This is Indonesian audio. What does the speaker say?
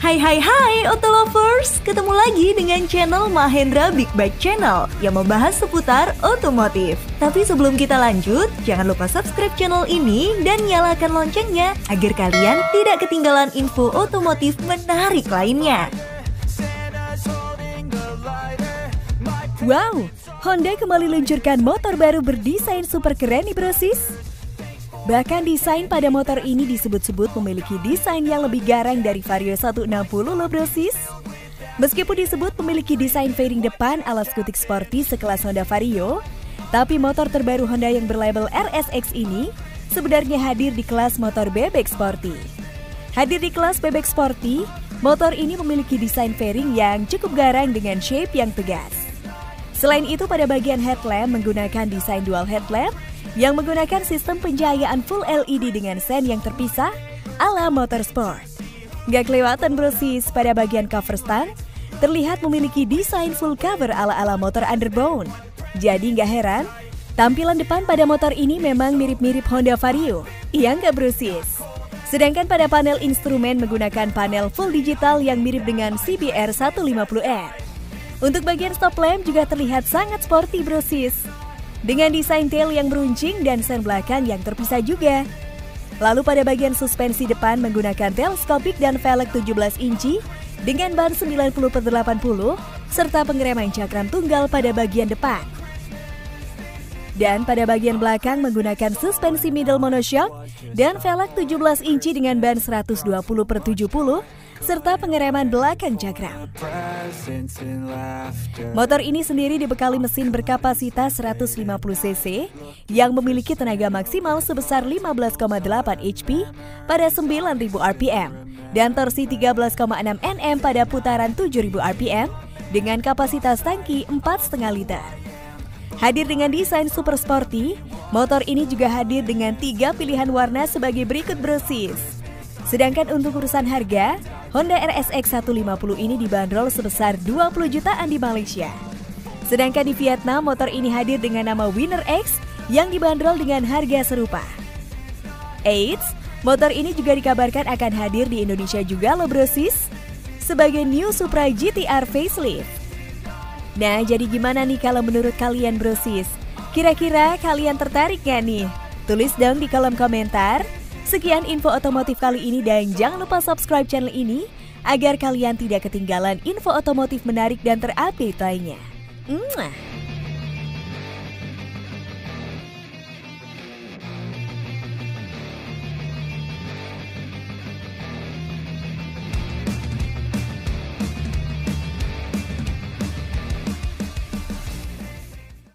Hai Auto Lovers, ketemu lagi dengan channel Mahendra Big Bike Channel yang membahas seputar otomotif. Tapi sebelum kita lanjut, jangan lupa subscribe channel ini dan nyalakan loncengnya agar kalian tidak ketinggalan info otomotif menarik lainnya. Wow, Honda kembali luncurkan motor baru berdesain super keren nih brosis. Bahkan desain pada motor ini disebut-sebut memiliki desain yang lebih garang dari Vario 160 loh brosis. Meskipun disebut memiliki desain fairing depan ala skutik sporty sekelas Honda Vario, tapi motor terbaru Honda yang berlabel RSX ini sebenarnya hadir di kelas motor bebek sporty. Hadir di kelas bebek sporty, motor ini memiliki desain fairing yang cukup garang dengan shape yang tegas. Selain itu pada bagian headlamp menggunakan desain dual headlamp yang menggunakan sistem pencahayaan full LED dengan sen yang terpisah ala motorsport. Gak kelewatan brosis, pada bagian cover stand terlihat memiliki desain full cover ala-ala motor underbone. Jadi gak heran, tampilan depan pada motor ini memang mirip-mirip Honda Vario. Iya gak brosis? Sedangkan pada panel instrumen menggunakan panel full digital yang mirip dengan CBR 150R. Untuk bagian stop lamp juga terlihat sangat sporty brosis, dengan desain tail yang meruncing dan sen belakang yang terpisah juga. Lalu pada bagian suspensi depan menggunakan teleskopik dan velg 17 inci dengan ban 90/80 serta pengereman cakram tunggal pada bagian depan. Dan pada bagian belakang menggunakan suspensi middle monoshock dan velg 17 inci dengan ban 120/70 serta pengereman belakang cakram. Motor ini sendiri dibekali mesin berkapasitas 150 cc yang memiliki tenaga maksimal sebesar 15,8 HP pada 9.000 rpm dan torsi 13,6 Nm pada putaran 7.000 rpm dengan kapasitas tangki 4,5 liter. Hadir dengan desain super sporty, motor ini juga hadir dengan 3 pilihan warna sebagai berikut brosis. Sedangkan untuk urusan harga, Honda RSX 150 ini dibanderol sebesar 20 jutaan di Malaysia. Sedangkan di Vietnam, motor ini hadir dengan nama Winner X yang dibanderol dengan harga serupa. Eits, motor ini juga dikabarkan akan hadir di Indonesia juga loh brosis, sebagai New Supra GTR facelift. Nah, jadi gimana nih kalau menurut kalian brosis? Kira-kira kalian tertarik gak nih? Tulis dong di kolom komentar. Sekian info otomotif kali ini dan jangan lupa subscribe channel ini agar kalian tidak ketinggalan info otomotif menarik dan terupdate lainnya.